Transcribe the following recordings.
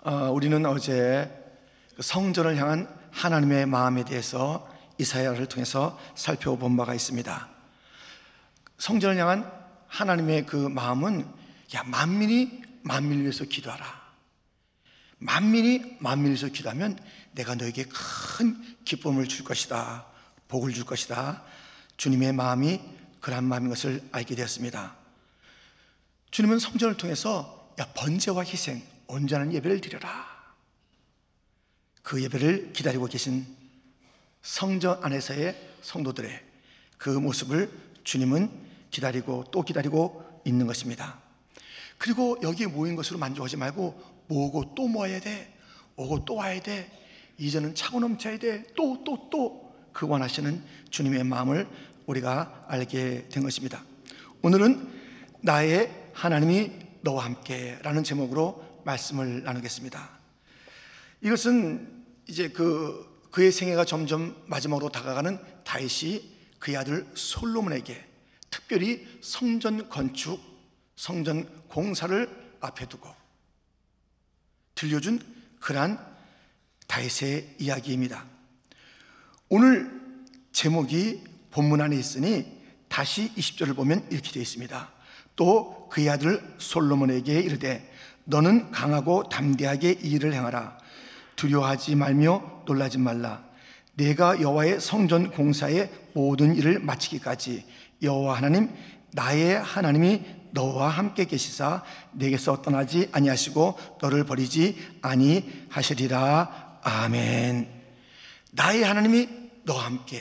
우리는 어제 성전을 향한 하나님의 마음에 대해서 이사야를 통해서 살펴본 바가 있습니다. 성전을 향한 하나님의 그 마음은 만민이 만민을 위해서 기도하라. 만민이 만민을 위해서 기도하면 내가 너에게 큰 기쁨을 줄 것이다, 복을 줄 것이다. 주님의 마음이 그러한 마음인 것을 알게 되었습니다. 주님은 성전을 통해서 번제와 희생, 온전한 예배를 드려라. 그 예배를 기다리고 계신 성전 안에서의 성도들의 그 모습을 주님은 기다리고 또 기다리고 있는 것입니다. 그리고 여기에 모인 것으로 만족하지 말고 모으고 또 모아야 돼, 오고 또 와야 돼, 이제는 차고 넘쳐야 돼, 또 그 원하시는 주님의 마음을 우리가 알게 된 것입니다. 오늘은 나의 하나님이 너와 함께 라는 제목으로 말씀을 나누겠습니다. 이것은 이제 그의 생애가 점점 마지막으로 다가가는 다윗이 그의 아들 솔로몬에게 특별히 성전 건축, 성전 공사를 앞에 두고 들려준 그러한 다윗의 이야기입니다. 오늘 제목이 본문 안에 있으니 다시 20절을 보면 이렇게 되어 있습니다. 또 그의 아들 솔로몬에게 이르되 너는 강하고 담대하게 이 일을 행하라. 두려워하지 말며 놀라지 말라. 내가 여호와의 성전 공사의 모든 일을 마치기까지 여호와 하나님 나의 하나님이 너와 함께 계시사 내게서 떠나지 아니하시고 너를 버리지 아니하시리라. 아멘. 나의 하나님이 너와 함께,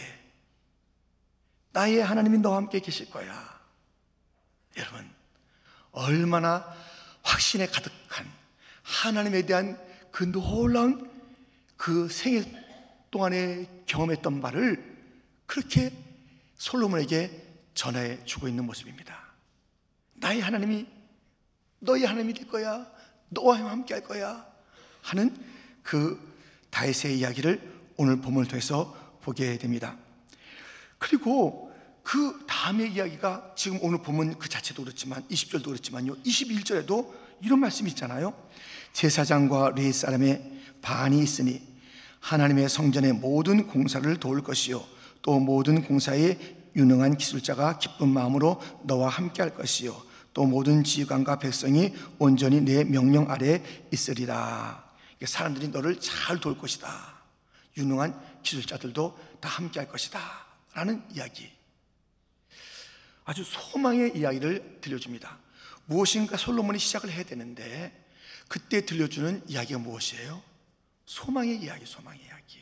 나의 하나님이 너와 함께 계실 거야. 여러분, 얼마나 확신에 가득한 하나님에 대한 그 놀라운 그 생애 동안에 경험했던 바를 그렇게 솔로몬에게 전해 주고 있는 모습입니다. 나의 하나님이 너의 하나님이 될 거야, 너와 함께 할 거야 하는 그 다윗의 이야기를 오늘 본문을 통해서 보게 됩니다. 그리고 그 다음의 이야기가 지금 오늘 본문 그 자체도 그렇지만 20절도 그렇지만요, 21절에도 이런 말씀이 있잖아요. 제사장과 레위 사람의 반이 있으니 하나님의 성전의 모든 공사를 도울 것이요 또 모든 공사에 유능한 기술자가 기쁜 마음으로 너와 함께 할 것이요 또 모든 지휘관과 백성이 온전히 내 명령 아래 있으리라. 사람들이 너를 잘 도울 것이다. 유능한 기술자들도 다 함께 할 것이다 라는 이야기, 아주 소망의 이야기를 들려줍니다. 무엇인가 솔로몬이 시작을 해야 되는데 그때 들려주는 이야기가 무엇이에요? 소망의 이야기, 소망의 이야기.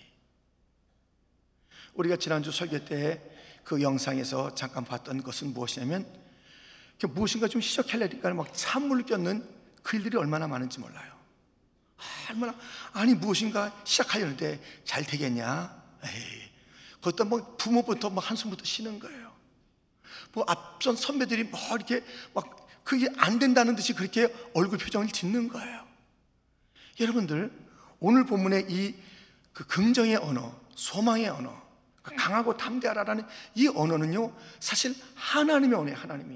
우리가 지난주 설교 때 그 영상에서 잠깐 봤던 것은 무엇이냐면 무엇인가 좀 시작하려니까 막 찬물을 껴는 그 일들이 얼마나 많은지 몰라요. 얼마나, 아니 무엇인가 시작하려는데 잘 되겠냐? 에이, 그것도 뭐 부모부터 막 한숨부터 쉬는 거예요. 뭐 앞선 선배들이 뭐 이렇게 막 그게 안 된다는 듯이 그렇게 얼굴 표정을 짓는 거예요. 여러분들, 오늘 본문의 이 그 긍정의 언어, 소망의 언어, 강하고 담대하라라는 이 언어는요, 사실 하나님의 언어예요. 하나님이.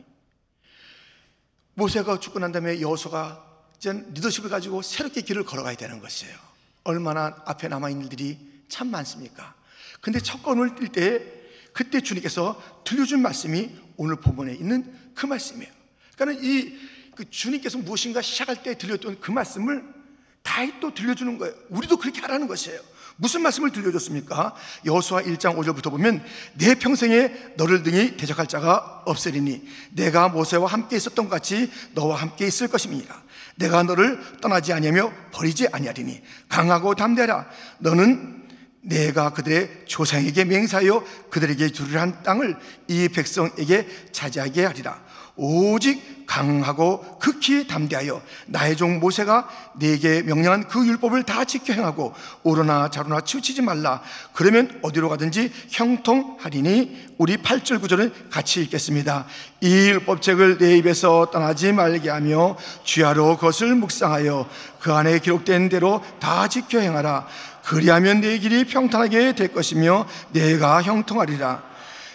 모세가 죽고 난 다음에 여호수아가 이제 리더십을 가지고 새롭게 길을 걸어가야 되는 것이에요. 얼마나 앞에 남아있는 일들이 참 많습니까? 근데 첫 걸음을 뛸 때 그때 주님께서 들려준 말씀이 오늘 본문에 있는 그 말씀이에요. 그러니까 그 주님께서 무엇인가 시작할 때 들렸던 그 말씀을 다윗도 들려주는 거예요. 우리도 그렇게 하라는 것이에요. 무슨 말씀을 들려줬습니까? 여호수아 1장 5절부터 보면 내 평생에 너를 등이 대적할 자가 없으리니 내가 모세와 함께 있었던 것 같이 너와 함께 있을 것임이니라. 내가 너를 떠나지 아니하며 버리지 아니하리니 강하고 담대하라. 너는 내가 그들의 조상에게 맹세하여 그들에게 주리라 한 땅을 이 백성에게 차지하게 하리라. 오직 강하고 극히 담대하여 나의 종 모세가 네게 명령한 그 율법을 다 지켜 행하고 오르나 좌로나 치우치지 말라. 그러면 어디로 가든지 형통하리니. 우리 8절 9절은 같이 읽겠습니다. 이 율법책을 내 입에서 떠나지 말게 하며 주야로 그것을 묵상하여 그 안에 기록된 대로 다 지켜 행하라. 그리하면 내 길이 평탄하게 될 것이며 내가 형통하리라.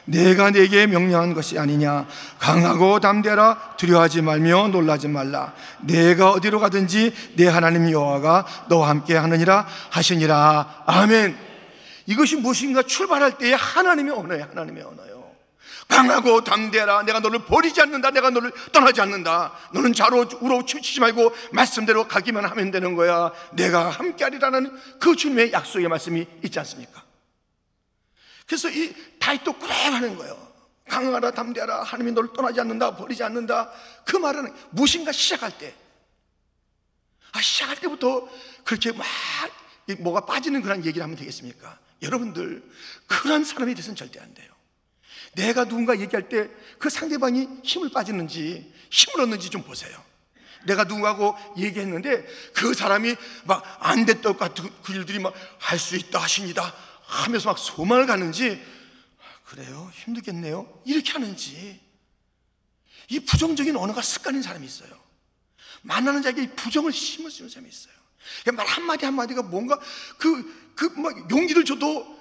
내가 내게 명령한 것이 아니냐. 강하고 담대하라. 두려워하지 말며 놀라지 말라. 내가 어디로 가든지 내 하나님 여호와가 너와 함께 하느니라 하시니라. 아멘. 이것이 무엇인가? 출발할 때의 하나님의 언어예요. 하나님의 언어요. 강하고 담대하라. 내가 너를 버리지 않는다. 내가 너를 떠나지 않는다. 너는 좌로 우로 치지 말고 말씀대로 가기만 하면 되는 거야. 내가 함께하리라는 그 주님의 약속의 말씀이 있지 않습니까? 그래서 이 다윗도 고백하는 거예요. 강하라 담대하라. 하나님이 너를 떠나지 않는다. 버리지 않는다. 그 말은 무엇인가 시작할 때, 시작할 때부터 그렇게 막 뭐가 빠지는 그런 얘기를 하면 되겠습니까? 여러분들, 그런 사람이 돼서는 절대 안 돼요. 내가 누군가 얘기할 때 그 상대방이 힘을 빠지는지 힘을 얻는지 좀 보세요. 내가 누구하고 얘기했는데 그 사람이 막 안 됐던 것 같은 그 일들이 막 할 수 있다 하십니다 하면서 막 소망을 갖는지, 그래요? 힘들겠네요? 이렇게 하는지. 이 부정적인 언어가 습관인 사람이 있어요. 만나는 자에게 부정을 심어주는 사람이 있어요. 말 한마디 한마디가 뭔가 막 용기를 줘도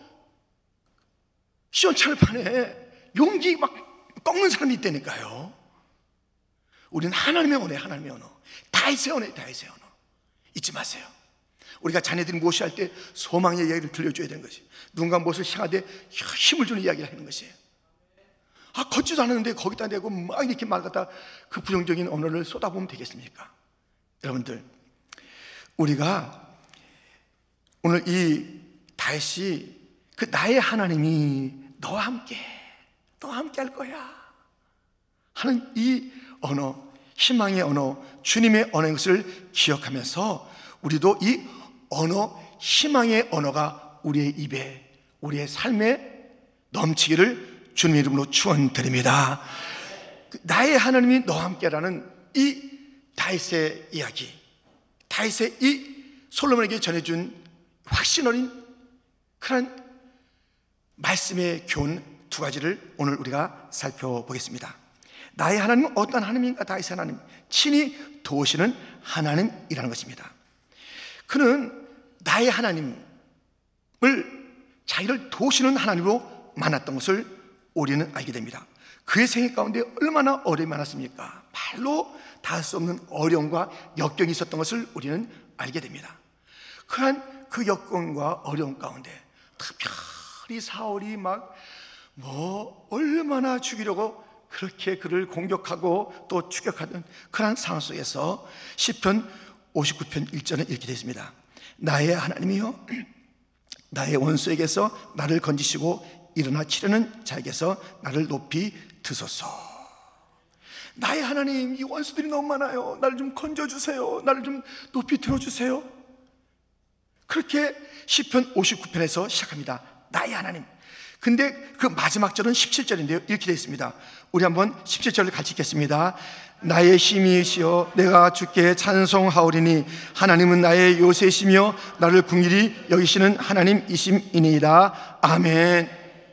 시원찮을 판에 용기 막 꺾는 사람이 있다니까요. 우리는 하나님의 언어예요. 하나님의 언어. 다윗의 언어예요. 다윗의 언어. 잊지 마세요. 우리가 자녀들이 무엇을 할 때 소망의 이야기를 들려줘야 되는 것이, 누군가 무엇을 향하되 힘을 주는 이야기를 하는 것이에요. 걷지도 않았는데 거기다 대고 막 이렇게 말 갖다 그 부정적인 언어를 쏟아보면 되겠습니까? 여러분들, 우리가 오늘 이 다윗이 그 나의 하나님이 너와 함께 할 거야 하는 이 언어, 희망의 언어, 주님의 언어인 것을 기억하면서 우리도 이 언어, 희망의 언어가 우리의 입에, 우리의 삶에 넘치기를 주님의 이름으로 축원드립니다. 나의 하나님이 너와 함께라는 이 다윗의 이야기, 다윗의 이 솔로몬에게 전해준 확신 어린 그런 말씀의 교훈 두 가지를 오늘 우리가 살펴보겠습니다. 나의 하나님은 어떤 하나님인가? 다윗의 하나님, 친히 도우시는 하나님이라는 것입니다. 그는 나의 하나님을 자기를 도우시는 하나님으로 만났던 것을 우리는 알게 됩니다. 그의 생애 가운데 얼마나 어려움이 많았습니까? 말로 다 할 수 없는 어려움과 역경이 있었던 것을 우리는 알게 됩니다. 그러한 그 역경과 어려움 가운데 특별히 사울이 얼마나 죽이려고 그렇게 그를 공격하고 또 추격하던 그런 상황 속에서 시편 59편 1절은 이렇게 되어 있습니다. 나의 하나님이여, 나의 원수에게서 나를 건지시고 일어나 치려는 자에게서 나를 높이 드소서. 나의 하나님, 이 원수들이 너무 많아요. 나를 좀 건져주세요. 나를 좀 높이 들어주세요. 그렇게 시편 59편에서 시작합니다. 나의 하나님. 근데 그 마지막 절은 17절인데요 이렇게 되어 있습니다. 우리 한번 17절을 같이 읽겠습니다. 나의 힘이시여 내가 주께 찬송하오리니 하나님은 나의 요새시며 나를 긍휼히 여기시는 하나님이심이니이다. 아멘.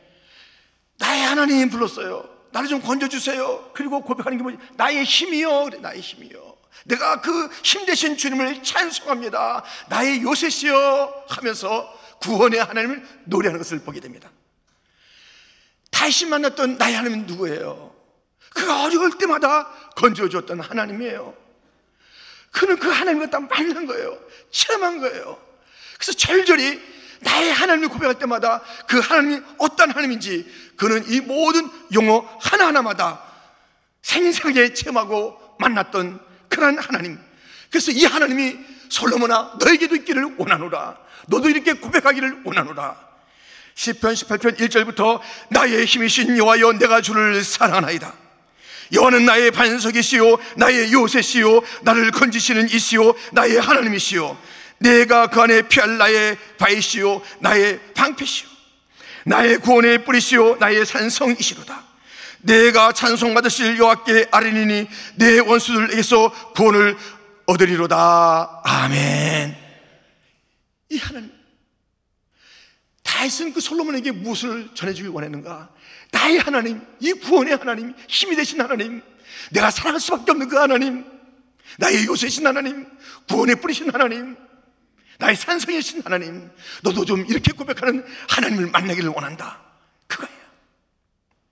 나의 하나님 불렀어요. 나를 좀 건져주세요. 그리고 고백하는 게 뭐지? 나의 힘이여. 그래, 나의 힘이여. 내가 그 힘 되신 주님을 찬송합니다. 나의 요새시여 하면서 구원의 하나님을 노래하는 것을 보게 됩니다. 다시 만났던 나의 하나님은 누구예요? 그가 어려울 때마다 건져주었던 하나님이에요. 그는 그 하나님과 딱 만난 거예요. 체험한 거예요. 그래서 절절히 나의 하나님을 고백할 때마다 그 하나님이 어떤 하나님인지 그는 이 모든 용어 하나하나마다 생생하게 체험하고 만났던 그런 하나님. 그래서 이 하나님이 솔로몬아 너에게도 있기를 원하노라. 너도 이렇게 고백하기를 원하노라. 시편 18편 1절부터 나의 힘이신 여호와여 내가 주를 사랑하나이다. 여호와는 나의 반석이시요 나의 요새시요 나를 건지시는 이시요 나의 하나님이시요 내가 그 안에 피할 나의 바위시요 나의 방패시요 나의 구원의 뿌리시요 나의 산성이시로다. 내가 찬송받으실 여호와께 아뢰니니 내 원수들에게서 구원을 얻으리로다. 아멘. 이 하나님, 다윗은 그 솔로몬에게 무엇을 전해주길 원했는가? 나의 하나님, 이 구원의 하나님, 힘이 되신 하나님, 내가 사랑할 수밖에 없는 그 하나님, 나의 요새신 하나님, 구원에 뿌리신 하나님, 나의 산성이신 하나님, 너도 좀 이렇게 고백하는 하나님을 만나기를 원한다. 그거예요.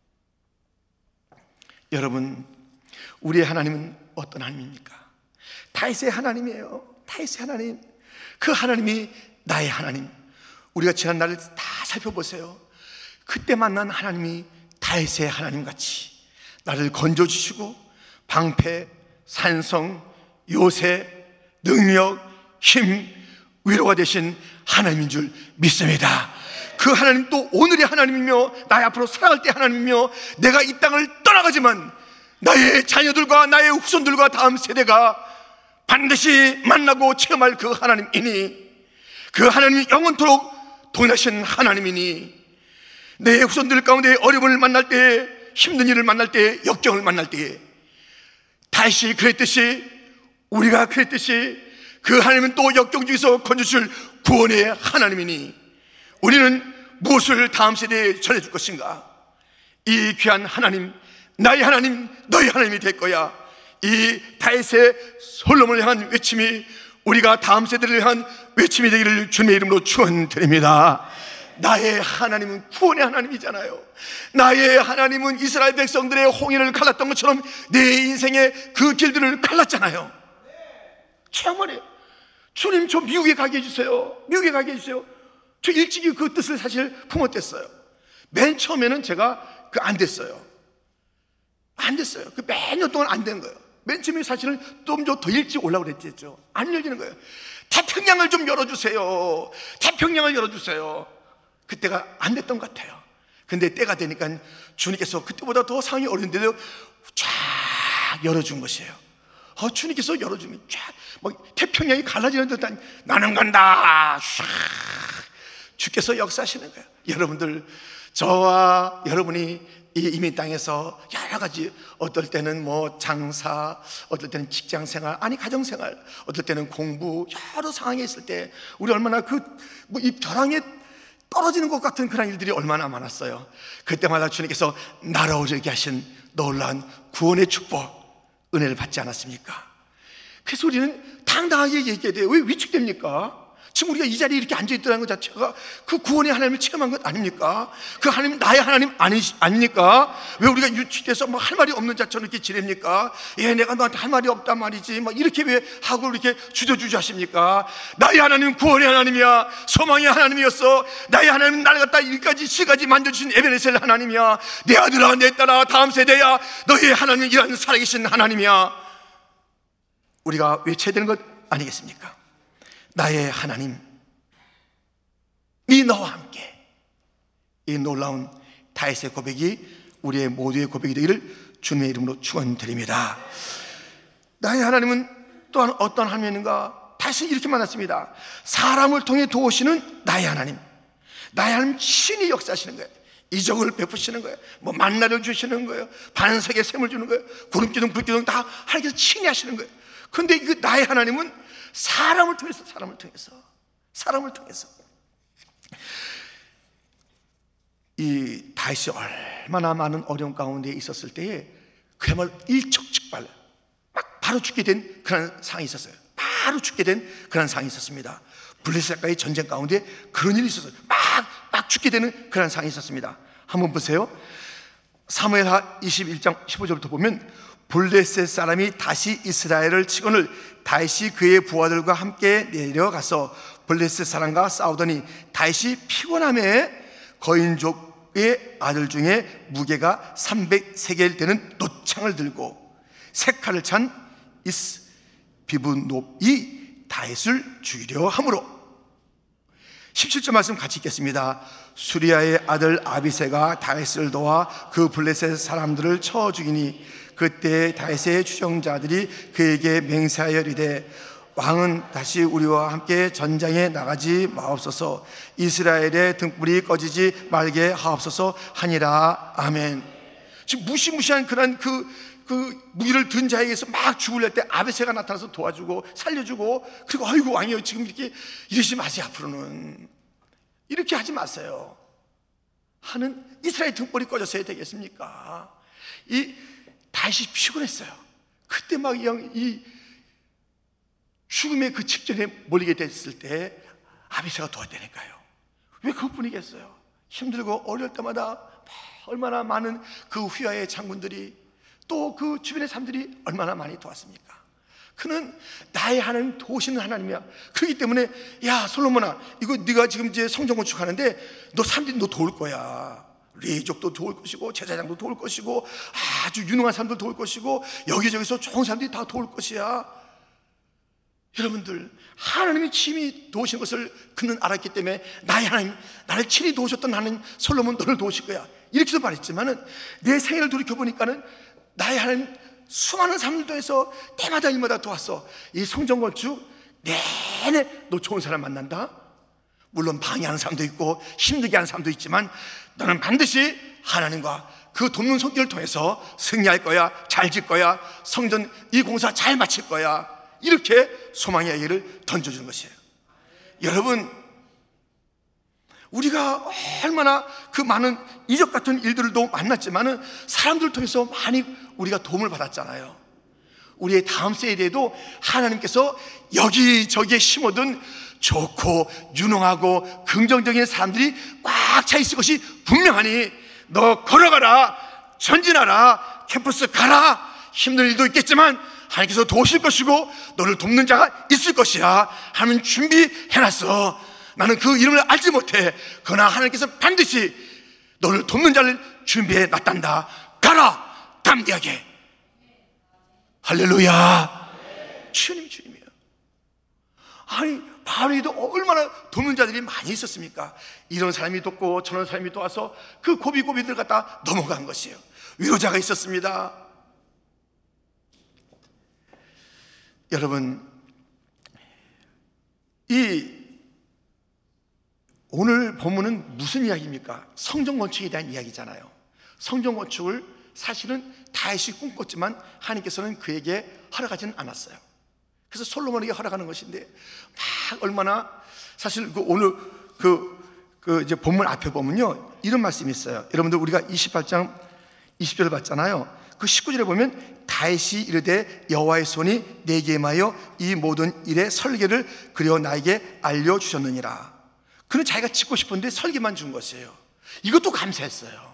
여러분, 우리의 하나님은 어떤 하나님입니까? 다윗의 하나님이에요. 다윗의 하나님, 그 하나님이 나의 하나님. 우리가 지난 날을 다 살펴보세요. 그때 만난 하나님이 다윗의 하나님같이 나를 건져주시고 방패, 산성, 요새, 능력, 힘, 위로가 되신 하나님인 줄 믿습니다. 그 하나님 또 오늘의 하나님이며 나의 앞으로 살아갈 때 하나님이며 내가 이 땅을 떠나가지만 나의 자녀들과 나의 후손들과 다음 세대가 반드시 만나고 체험할 그 하나님이니, 그 하나님이 영원토록 동일하신 하나님이니, 내 후손들 가운데 어려움을 만날 때, 힘든 일을 만날 때, 역경을 만날 때에 다시 그랬듯이, 우리가 그랬듯이 그 하나님은 또 역경 중에서 건져줄 구원의 하나님이니 우리는 무엇을 다음 세대에 전해줄 것인가? 이 귀한 하나님, 나의 하나님, 너의 하나님이 될 거야. 이 다윗의 솔로몬을 향한 외침이 우리가 다음 세대를 향한 외침이 되기를 주님의 이름으로 축원드립니다. 나의 하나님은 구원의 하나님이잖아요. 나의 하나님은 이스라엘 백성들의 홍해를 갈랐던 것처럼 내 인생의 그 길들을 갈랐잖아요. 참말이에요. 주님, 저 미국에 가게 해주세요. 미국에 가게 해주세요. 저 일찍이 그 뜻을 사실 품었댔어요. 맨 처음에는 제가 안 됐어요. 안 됐어요. 그 몇 년 동안 안 된 거예요. 맨 처음에 사실은 좀 더 일찍 올라고 그랬죠. 안 열리는 거예요. 태평양을 좀 열어주세요. 태평양을 열어주세요. 그때가 안 됐던 것 같아요. 근데 때가 되니까 주님께서 그때보다 더 상황이 어려운데도 쫙 열어준 것이에요. 주님께서 열어주면 쫙 막 태평양이 갈라지는 듯한, 나는 간다. 쫙 주께서 역사하시는 거예요. 여러분들, 저와 여러분이 이 이민 땅에서 여러 가지, 어떨 때는 뭐 장사, 어떨 때는 직장 생활, 아니 가정 생활, 어떨 때는 공부, 여러 상황에 있을 때 우리 얼마나 이 벼랑에 떨어지는 것 같은 그런 일들이 얼마나 많았어요. 그때마다 주님께서 날아오게 하신 놀라운 구원의 축복, 은혜를 받지 않았습니까? 그래서 우리는 당당하게 얘기해야 돼요. 왜 위축됩니까? 지금 우리가 이 자리에 이렇게 앉아있다는 것 자체가 그 구원의 하나님을 체험한 것 아닙니까? 그 하나님은 나의 하나님 아닙니까? 왜 우리가 유축돼서 뭐 할 말이 없는 자처럼 이렇게 지냅니까? 내가 너한테 할 말이 없단 말이지, 막 이렇게 왜 하고 이렇게 주저주저 하십니까? 나의 하나님은 구원의 하나님이야. 소망의 하나님이었어. 나의 하나님은 나를 갖다 여기까지 지까지 만져주신 에베네셀 하나님이야. 내 아들아, 내 딸아, 다음 세대야, 너의 하나님은 이런 살아계신 하나님이야. 우리가 외쳐야 되는 것 아니겠습니까? 나의 하나님, 이 너와 함께. 이 놀라운 다윗의 고백이 우리의 모두의 고백이 되기를 주님의 이름으로 축원드립니다. 나의 하나님은 또한 어떤 하나님인가? 다윗은 이렇게 만났습니다. 사람을 통해 도우시는 나의 하나님. 나의 하나님 신이 역사하시는 거예요. 이적을 베푸시는 거예요. 뭐 만나를 주시는 거예요. 반석의 샘을 주는 거예요. 구름기둥 불기둥 다 하나님께서 친히 하시는 거예요. 그런데 그 나의 하나님은 사람을 통해서 이 다윗이 얼마나 많은 어려움 가운데 있었을 때에 그야말로 일촉즉발 막 바로 죽게 된 그런 상황이 있었어요. 바로 죽게 된 그런 상황이 있었습니다. 블레셋과의 전쟁 가운데 그런 일이 있었어요. 막 죽게 되는 그런 상황이 있었습니다. 한번 보세요. 사무엘하 21장 15절부터 보면, 블레셋 사람이 다시 이스라엘을 치거늘 다윗이 그의 부하들과 함께 내려가서 블레셋 사람과 싸우더니 다윗이 피곤함에 거인족의 아들 중에 무게가 300세겔 되는 놋창을 들고 세 칼을 찬 이스비브놉이 다윗을 죽이려 하므로. 17절 말씀 같이 읽겠습니다. 수리아의 아들 아비새가 다윗을 도와 그 블레셋 사람들을 쳐 죽이니 그때 다윗의 추종자들이 그에게 맹세하여 이르되, 왕은 다시 우리와 함께 전장에 나가지 마옵소서. 이스라엘의 등불이 꺼지지 말게 하옵소서 하니라. 아멘. 지금 무시무시한 그런 그 무기를 든 자에 의해서 막 죽으려 때 아비새가 나타나서 도와주고 살려주고, 그리고 아이고 왕이요, 지금 이렇게 이러지 마세요. 앞으로는 이렇게 하지 마세요 하는 이스라엘 등불이 꺼졌어야 되겠습니까? 이 다윗이 피곤했어요. 그때 막 이 죽음의 그 직전에 몰리게 됐을 때 아비새가 도왔다니까요. 왜 그것뿐이겠어요? 힘들고 어려울 때마다 얼마나 많은 그 휘하의 장군들이 또 그 주변의 사람들이 얼마나 많이 도왔습니까? 그는 나의 하나님, 도우시는 하나님이야. 그렇기 때문에 야 솔로몬아, 이거 네가 지금 이제 성전 건축하는데 너 사람들이 너 도울 거야. 레이족도 도울 것이고 제사장도 도울 것이고 아주 유능한 사람도 도울 것이고 여기저기서 좋은 사람들이 다 도울 것이야. 여러분들, 하나님이 친히 도우신 것을 그는 알았기 때문에 나의 하나님, 나를 친히 도우셨던 하나님 솔로몬 너를 도우실 거야, 이렇게도 말했지만은 내 생애를 돌이켜보니까는 나의 하나님 수많은 사람들도 해서 때마다 일마다 도왔어. 이 성전 건축 내내 너 좋은 사람 만난다. 물론 방해하는 사람도 있고 힘들게 하는 사람도 있지만 너는 반드시 하나님과 그 돕는 손길을 통해서 승리할 거야, 잘 질 거야, 성전 이 공사 잘 마칠 거야, 이렇게 소망의 이야기를 던져주는 것이에요. 여러분, 우리가 얼마나 그 많은 이적 같은 일들도 만났지만은 사람들을 통해서 많이 우리가 도움을 받았잖아요. 우리의 다음 세대에도 하나님께서 여기저기에 심어둔 좋고 유능하고 긍정적인 사람들이 꽉 차 있을 것이 분명하니 너 걸어가라, 전진하라, 캠퍼스 가라. 힘든 일도 있겠지만 하나님께서 도우실 것이고 너를 돕는 자가 있을 것이야. 하나님 준비해놨어. 나는 그 이름을 알지 못해. 그러나 하나님께서 반드시 너를 돕는 자를 준비해놨단다. 가라, 담대하게. 할렐루야. 주님이에요. 아니, 바울에도 얼마나 돕는 자들이 많이 있었습니까? 이런 사람이 돕고 저런 사람이 도와서 그 고비고비들 갖다 넘어간 것이에요. 위로자가 있었습니다. 여러분, 이 오늘 본문은 무슨 이야기입니까? 성전 건축에 대한 이야기잖아요. 성전 건축을 사실은 다윗이 꿈꿨지만 하나님께서는 그에게 허락하지는 않았어요. 그래서 솔로몬에게 허락하는 것인데, 막 얼마나 사실 오늘 이제 본문 앞에 보면요, 이런 말씀이 있어요. 여러분들, 우리가 28장 20절을 봤잖아요. 그 19절에 보면 다윗이 이르되 여호와의 손이 내게 임하여 이 모든 일의 설계를 그려 나에게 알려주셨느니라. 그는 자기가 짓고 싶은데 설계만 준 것이에요. 이것도 감사했어요.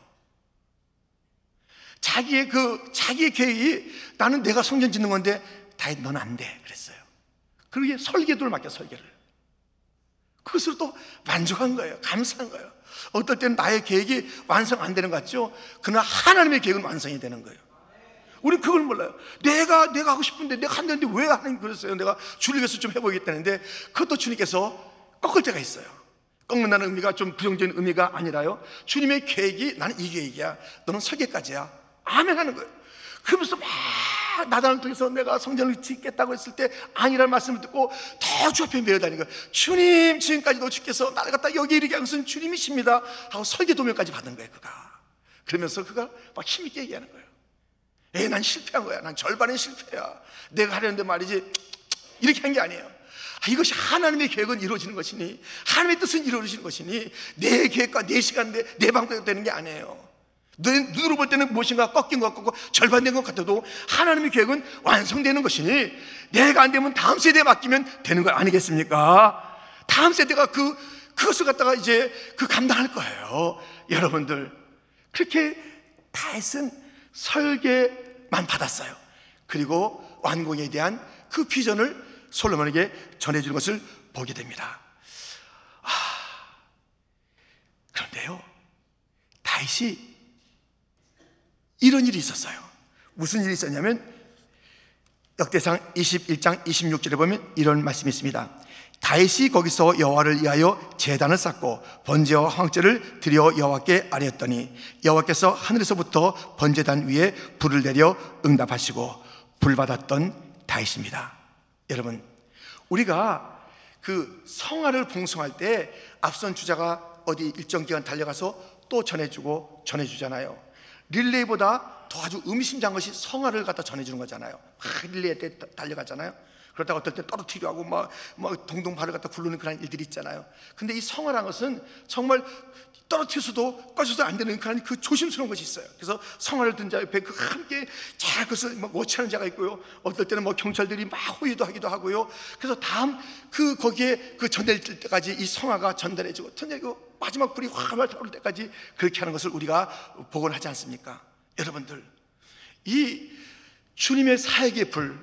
자기의 계획이, 나는 내가 성전 짓는 건데 다윗 너는 안 돼 그랬어요. 그러기에 설계도를 맡겨, 설계를. 그것으로 또 만족한 거예요. 감사한 거예요. 어떨 때는 나의 계획이 완성 안 되는 것 같죠? 그러나 하나님의 계획은 완성이 되는 거예요. 우리는 그걸 몰라요. 내가 하고 싶은데, 내가 한다는데 왜 하나님 그랬어요? 내가 주를 위해서 좀 해보겠다는데, 그것도 주님께서 꺾을 때가 있어요. 꺾는다는 의미가 좀 부정적인 의미가 아니라요, 주님의 계획이 나는 이 계획이야, 너는 설계까지야, 아멘 하는 거예요. 그러면서 막 나단을 통해서 내가 성전을 짓겠다고 했을 때 아니라는 말씀을 듣고 더 주 앞에 매어다니는 거예요. 주님, 지금까지도 주께서 나를 갖다 여기 이르게 한 것은 주님이십니다 하고 설계 도면까지 받은 거예요, 그가. 그러면서 그가 막 힘있게 얘기하는 거예요. 난 실패한 거야. 난 절반은 실패야. 내가 하려는데 말이지, 이렇게 한 게 아니에요. 이것이 하나님의 계획은 이루어지는 것이니, 하나님의 뜻은 이루어지는 것이니, 내 계획과 내 시간, 내 방법이 되는 게 아니에요. 내 눈으로 볼 때는 무엇인가 꺾인 것 같고 절반된 것 같아도 하나님의 계획은 완성되는 것이니, 내가 안 되면 다음 세대에 맡기면 되는 거 아니겠습니까? 다음 세대가 그것을 갖다가 이제 감당할 거예요. 여러분들, 그렇게 다윗은 설계만 받았어요. 그리고 완공에 대한 그 비전을 솔로몬에게 전해주는 것을 보게 됩니다. 그런데요, 다윗이 이런 일이 있었어요. 무슨 일이 있었냐면, 역대상 21장 26절에 보면 이런 말씀이 있습니다. 다윗이 거기서 여호와를 위하여 제단을 쌓고 번제와 황제를 드려 여호와께 아뢰었더니 여호와께서 하늘에서부터 번제단 위에 불을 내려 응답하시고 불 받았던 다윗입니다. 여러분, 우리가 그 성화를 봉송할 때 앞선 주자가 어디 일정 기간 달려가서 또 전해주잖아요. 릴레이보다 더 아주 의미심장한 것이 성화를 갖다 전해주는 거잖아요. 릴레이 때 달려가잖아요. 그러다가 어떨 때 떨어뜨리려 하고 막 동동 발을 갖다 굴르는 그런 일들이 있잖아요. 근데 이 성화라는 것은 정말 떨어뜨려서도 꺼져도 안 되는 그런 그 조심스러운 것이 있어요. 그래서 성화를 든 자 옆에 함께 잘 그것을 워치하는 자가 있고요. 어떨 때는 경찰들이 막 호위도 하기도 하고요. 그래서 다음 거기에 전달 때까지 이 성화가 전달해지고 마지막 불이 활활 타오를 때까지 그렇게 하는 것을 우리가 복원하지 않습니까? 여러분들, 이 주님의 사역의 불,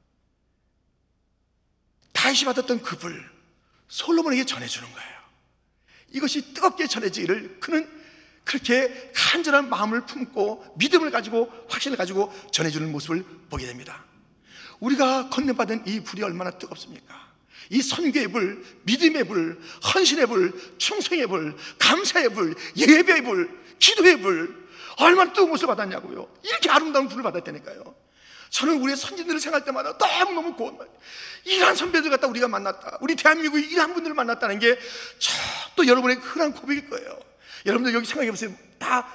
다윗이 받았던 그 불, 솔로몬에게 전해주는 거예요. 이것이 뜨겁게 전해지기를 그는 그렇게 간절한 마음을 품고 믿음을 가지고 확신을 가지고 전해주는 모습을 보게 됩니다. 우리가 건네받은 이 불이 얼마나 뜨겁습니까? 이 선교의 불, 믿음의 불, 헌신의 불, 충성의 불, 감사의 불, 예배의 불, 기도의 불, 얼마나 뜨거운 것을 받았냐고요. 이렇게 아름다운 불을 받았다니까요. 저는 우리의 선진들을 생각할 때마다 너무너무 고운 말, 이러한 선배들 갖다 우리가 만났다, 우리 대한민국에 이러한 분들을 만났다는 게 또 여러분의 흔한 고백일 거예요. 여러분들 여기 생각해 보세요. 다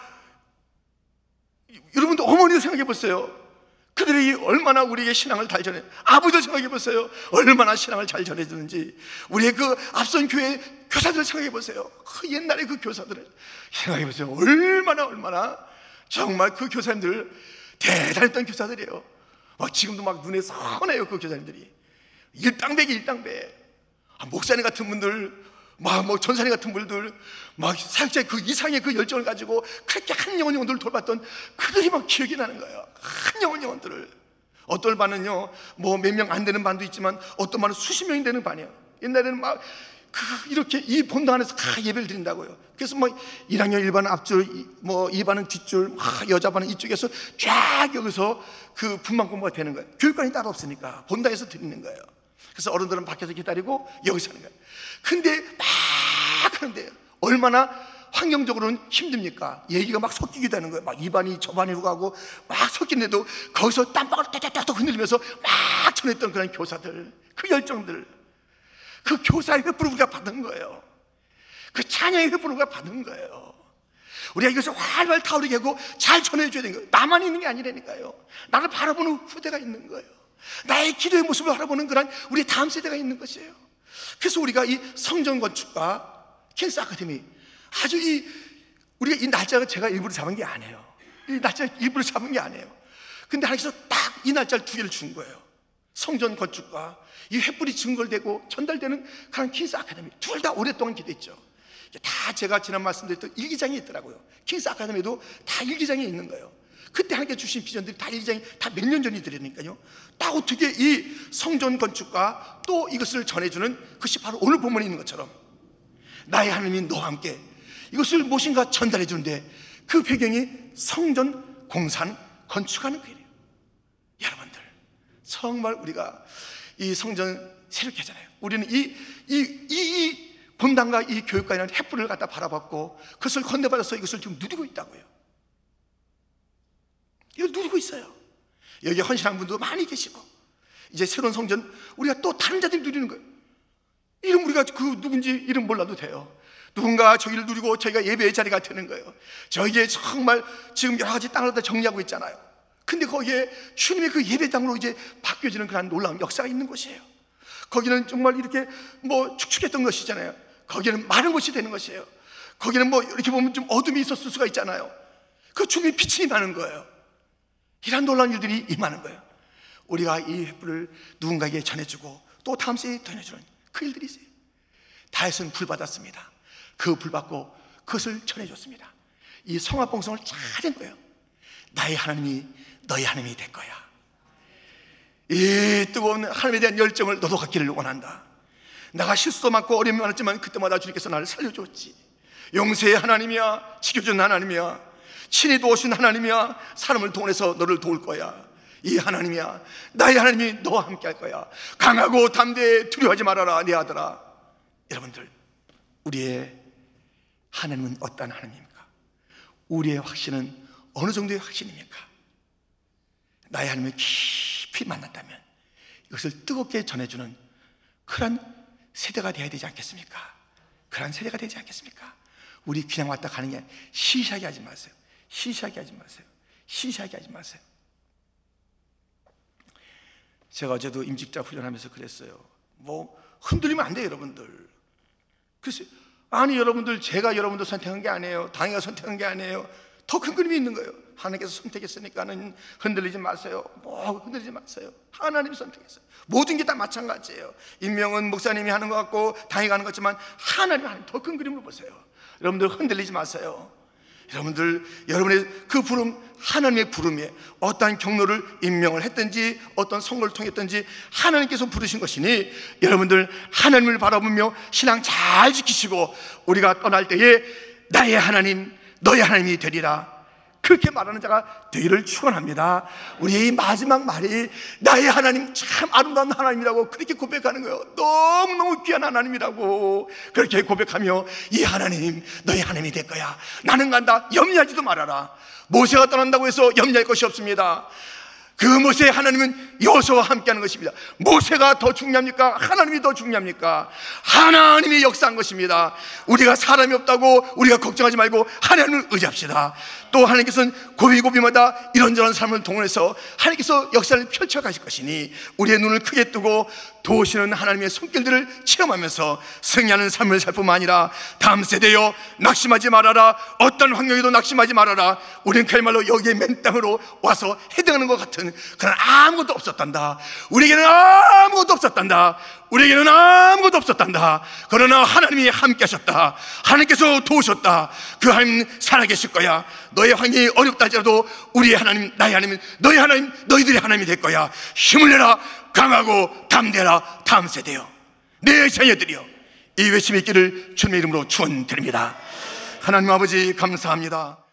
여러분들 어머니도 생각해 보세요. 그들이 얼마나 우리에게 신앙을 잘 전해, 아버지도 생각해 보세요. 얼마나 신앙을 잘 전해주는지. 우리의 그 앞선 교회 교사들 생각해 보세요. 그 옛날에 그 교사들을 생각해 보세요. 얼마나 정말 그 교사님들 대단했던 교사들이에요. 지금도 막 눈에 선해요. 그 교사님들이 일당백이. 목사님 같은 분들, 전사님 같은 분들, 사역자의 그 이상의 그 열정을 가지고 그렇게 한 영혼들을 돌봤던 그들이 막 기억이 나는 거예요. 한 영혼들을. 어떤 반은요, 몇 명 안 되는 반도 있지만 어떤 반은 수십 명이 되는 반이에요. 옛날에는 이렇게 이 본당 안에서 예배를 드린다고요. 그래서 1학년 1반은 앞줄, 2반은 뒷줄, 여자 반은 이쪽에서 쫙 여기서 그 분만 공부가 되는 거예요. 교육관이 따로 없으니까 본당에서 드리는 거예요. 그래서 어른들은 밖에서 기다리고 여기서 하는 거예요. 근데 막 하는데 얼마나 환경적으로는 힘듭니까? 얘기가 막 섞이기도 하는 거예요. 이 반이 저 반으로 가고 막 섞이는데도 거기서 땀방울 떼떼떼 흔들리면서 막 전했던 그런 교사들, 그 열정들, 그 교사의 횃불을 우리가 받은 거예요. 그 찬양의 횃불을 우리가 받은 거예요. 우리가 이것을 활활 타오르게 하고 잘 전해줘야 되는 거예요. 나만 있는 게 아니라니까요. 나를 바라보는 후대가 있는 거예요. 나의 기도의 모습을 바라보는 그런 우리 다음 세대가 있는 것이에요. 그래서 우리가 이 성전 건축과 킨스 아카데미, 아주 우리가 이 날짜를 제가 일부러 잡은 게 아니에요. 이 날짜 일부러 잡은 게 아니에요. 근데 하나님께서 딱 이 날짜를 두 개를 준 거예요. 성전 건축과 이 횃불이 증거되고 전달되는 그런 킨스 아카데미, 둘 다 오랫동안 기도했죠. 다 제가 지난 말씀드렸던 일기장이 있더라고요. 킨스 아카데미도 다 일기장에 있는 거예요. 그때 하나님께 주신 비전들이 다 일기장이 다 몇 년 전이 되니까요. 딱 어떻게 이 성전 건축과 또 이것을 전해주는 것이 바로 오늘 본문에 있는 것처럼 나의 하나님이 너와 함께 이것을 무엇인가 전달해 주는데 그 배경이 성전 공산 건축하는 거예요. 여러분들 정말 우리가 이 성전 새롭게 하잖아요. 우리는 이 본당과 이 교육관이라는 횃불을 갖다 바라봤고 그것을 건네받아서 이것을 지금 누리고 있다고요. 이걸 누리고 있어요. 여기 헌신한 분도 많이 계시고 이제 새로운 성전 우리가 또 다른 자들이 누리는 거예요. 이름 우리가 그 누군지 이름 몰라도 돼요. 누군가 저기를 누리고 저희가 예배의 자리가 되는 거예요. 저희에 정말 지금 여러 가지 땅을 다 정리하고 있잖아요. 근데 거기에 주님의 그 예배당으로 이제 바뀌어지는 그런 놀라운 역사가 있는 곳이에요. 거기는 정말 이렇게 축축했던 것이잖아요. 거기는 마른 곳이 되는 것이에요. 거기는 이렇게 보면 좀 어둠이 있었을 수가 있잖아요. 그 주님의 빛이 임하는 거예요. 이런 놀라운 일들이 임하는 거예요. 우리가 이 횃불을 누군가에게 전해주고 또 다음 세대에 전해주는 그 일들이 있어요. 다윗은 불 받았습니다. 그 불 받고 그것을 전해줬습니다. 이 성화봉성을 잘한 거예요. 나의 하나님이 너의 하나님이 될 거야. 이 뜨거운 하나님에 대한 열정을 너도 갖기를 원한다. 내가 실수도 많고 어려움이 많았지만 그때마다 주님께서 나를 살려줬지. 용서의 하나님이야, 지켜준 하나님이야, 친히 도우신 하나님이야, 사람을 통해서 너를 도울 거야. 이 하나님이야, 나의 하나님이 너와 함께 할 거야. 강하고 담대해, 두려워하지 말아라 내 아들아. 여러분들, 우리의 하나님은 어떤 하나님입니까? 우리의 확신은 어느 정도의 확신입니까? 나의 하나님을 깊이 만났다면 이것을 뜨겁게 전해주는 그런 세대가 되어야 되지 않겠습니까? 그런 세대가 되지 않겠습니까? 우리 그냥 왔다 가는 게 시시하게 하지 마세요. 시시하게 하지 마세요. 시시하게 하지 마세요. 제가 어제도 임직자 훈련하면서 그랬어요. 흔들리면 안 돼요, 여러분들. 글쎄, 아니 여러분들, 제가 여러분들 선택한 게 아니에요. 당이가 선택한 게 아니에요. 더 큰 그림이 있는 거예요. 하나님께서 선택했으니까는 흔들리지 마세요. 흔들리지 마세요. 하나님이 선택했어요. 모든 게 다 마찬가지예요. 임명은 목사님이 하는 것 같고 당이가 하는 것 같지만 하나님 더 큰 그림을 보세요. 여러분들 흔들리지 마세요. 여러분들, 여러분의 그 부름, 하나님의 부름에 어떠한 경로를 임명을 했든지 어떤 선거를 통했든지 하나님께서 부르신 것이니 여러분들 하나님을 바라보며 신앙 잘 지키시고 우리가 떠날 때에 나의 하나님, 너의 하나님이 되리라, 그렇게 말하는 자가 되기를 축원합니다. 우리의 이 마지막 말이 나의 하나님 참 아름다운 하나님이라고 그렇게 고백하는 거예요. 너무너무 귀한 하나님이라고 그렇게 고백하며 이 하나님 너의 하나님이 될 거야, 나는 간다, 염려하지도 말아라. 모세가 떠난다고 해서 염려할 것이 없습니다. 그 모세의 하나님은 여호수아와 함께하는 것입니다. 모세가 더 중요합니까? 하나님이 더 중요합니까? 하나님이 역사한 것입니다. 우리가 사람이 없다고 우리가 걱정하지 말고 하나님을 의지합시다. 또 하나님께서는 고비고비마다 이런저런 삶을 동원해서 하나님께서 역사를 펼쳐가실 것이니 우리의 눈을 크게 뜨고 도우시는 하나님의 손길들을 체험하면서 승리하는 삶을 살 뿐만 아니라 다음 세대여 낙심하지 말아라, 어떤 환경에도 낙심하지 말아라. 우리는 그야말로 여기에 맨 땅으로 와서 헤딩하는 것 같은 그런 아무것도 없었단다. 우리에게는 아무것도 없었단다. 우리에게는 아무것도 없었단다. 그러나 하나님이 함께 하셨다. 하나님께서 도우셨다. 그 하나님 살아계실 거야. 너의 환경이 어렵다 할지라도 우리의 하나님, 나의 하나님, 너의 하나님, 너희들의 하나님이 될 거야. 힘을 내라, 강하고 담대라, 다음 세대여, 내 자녀들이여. 이 외침이 있기를 주님의 이름으로 축원드립니다. 하나님 아버지 감사합니다.